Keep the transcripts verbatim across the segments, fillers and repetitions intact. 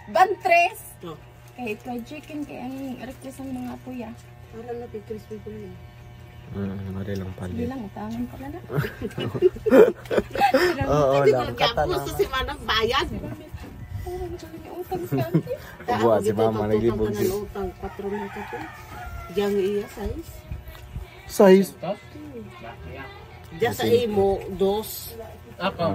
Bantres. Oh. Kay fried chicken kay ang request ang mga puya. Para na pig crispy ko na. Hmm, mari lang pala. Hindi lang utangan pala na. Oo, Hindi lang ko kata nagkapos naman. sa manang bayad. Oh, dyan yung utang si ate. Buat si mama naglibog si. Utang patron na ka to. Diyan iya size. Size. Diyan sa imo dos. Ako.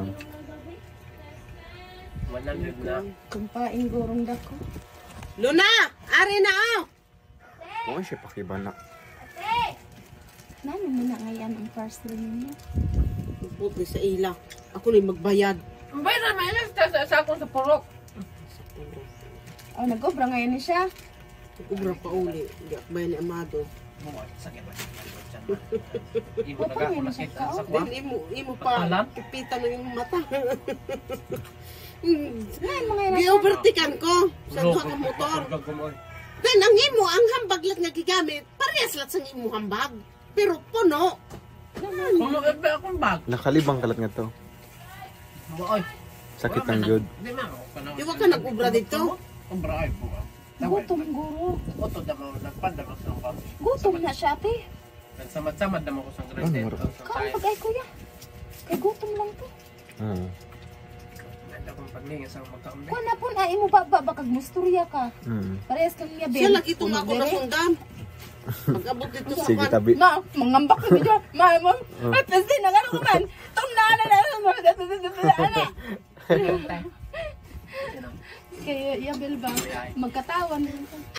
Mananod na. Kumpain gurong dako. Luna, ari na oh. Oo, siya pakibana. Nano mo na ngayon ang parcel niyo? Puti sa ila. Ako na magbayad. Bay na may sa sa sa akong sa purok. Oh, nag-obra ngayon ni siya. Ubra pa uli. Hindi ako bayan ni Amado. Sakit ba? Ibo Opo, na ako yun, nakita siya, sa oh. kwa. Then imo, imo pa Patalan? kipitan ng iyong mata. Ngayon mga yan. Gi-overtikan ko sa duha ka motor. Then ang imo, ang hambag lang nga gigamit, parehas lang sa imo hambag. Pero puno. Kuno ba akong bag? Nakalibang kalat nga to. Oy. Sakit ang good. Di ma. Di ba ka nag-ubra dito? Kumbra ay po. Gutom guro. Oto damo nagpanda ko sa ko. Gutom na siya ate. Nagsamad-samad damo ko sa Ano, grade. Maro? Kaon pag ay kuya. Kay gutom lang to. Hmm. Nanda kong paglingan sa magkakambi. Kuha na po na imo ba ba bakag musturya ka. Hmm. Parehas kang niya Siya lagi itong ako na sundan. Pag-abot dito sa Sige, kwan. tabi. Ma, mangambak ka niya. Ma, ma. At kasi na gano'n ko man. Tum na na na na. Kaya Yabel ba? Magkatawan.